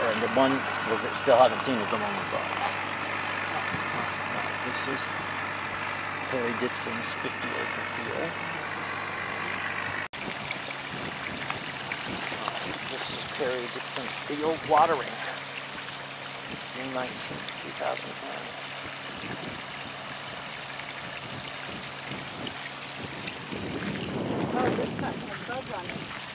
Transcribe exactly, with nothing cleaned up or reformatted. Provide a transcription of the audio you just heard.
And the one we still haven't seen is the one we bought. This is Perry Dixon's fifty acre field. This is Perry Dixon's field watering. June nineteenth, two thousand ten. Oh, this got some bugs on it.